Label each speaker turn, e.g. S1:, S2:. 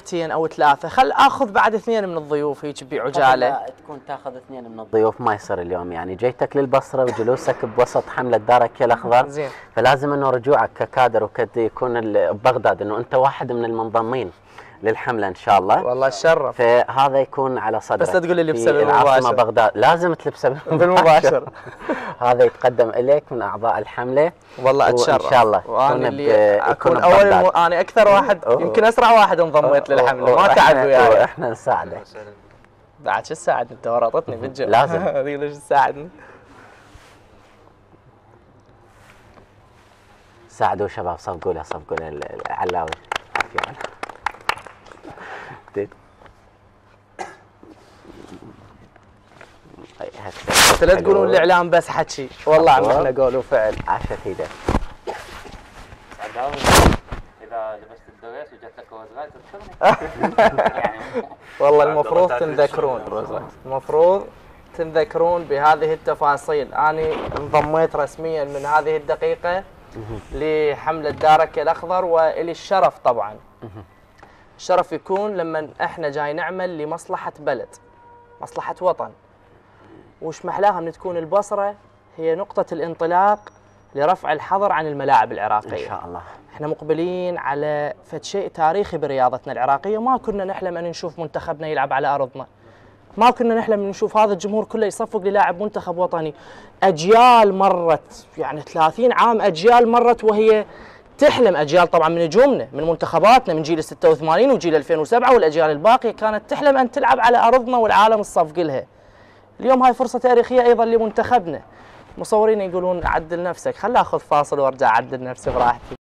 S1: دقيقتين او 3، خل اخذ بعد 2 من الضيوف هيك بعجاله.
S2: تكون تاخذ 2 من الضيوف ما يصير اليوم، يعني جيتك للبصره وجلوسك بوسط حمله دارك الاخضر
S1: زين.
S2: فلازم انه رجوعك ككادر وكد يكون ببغداد انه انت واحد من المنضمين للحمله ان شاء الله.
S1: والله تشرف.
S2: فهذا يكون على صدرك.
S1: بس لا تقول لي لبسه
S2: بالمباشر. بغداد لازم تلبسه
S1: بالمباشر.
S2: هذا يتقدم اليك من اعضاء الحمله.
S1: والله اتشرف
S2: ان شاء الله
S1: وانا اللي اكون اول انا اكثر واحد يمكن اسرع واحد انضميت للحمله، ما تعب وياي.
S2: احنا نساعدك.
S1: بعد شو تساعد انت؟ ورطتني بالجو.
S2: لازم.
S1: ليش تساعدني؟
S2: ساعدوا شباب، صفقوا له العلاوي. عافيه.
S1: انت لا تقولون الاعلام بس حكي، والله عم احنا قول وفعل.
S2: عاشت ايدك.
S3: اذا لبست الدريس وجت لك وزغات تذكرني.
S1: والله المفروض تنذكرون بهذه التفاصيل. انا انضميت رسميا من هذه الدقيقه لحمله دارك الاخضر، والي الشرف طبعا. الشرف يكون لما احنا جاي نعمل لمصلحه بلد، مصلحه وطن، وش محلاها من تكون البصره هي نقطه الانطلاق لرفع الحظر عن الملاعب العراقيه.
S2: ان شاء الله.
S1: احنا مقبلين على فد شيء تاريخي برياضتنا العراقيه، ما كنا نحلم ان نشوف منتخبنا يلعب على ارضنا. ما كنا نحلم ان نشوف هذا الجمهور كله يصفق للاعب منتخب وطني. اجيال مرت، يعني 30 عام اجيال مرت وهي تحلم، اجيال طبعا من نجومنا، من منتخباتنا، من جيل 86 وجيل 2007 والاجيال الباقيه كانت تحلم ان تلعب على ارضنا والعالم الصفق لها. اليوم هاي فرصه تاريخيه ايضا لمنتخبنا. مصورين يقولون عدل نفسك، خل اخذ فاصل وارجع اعدل نفسي براحتي.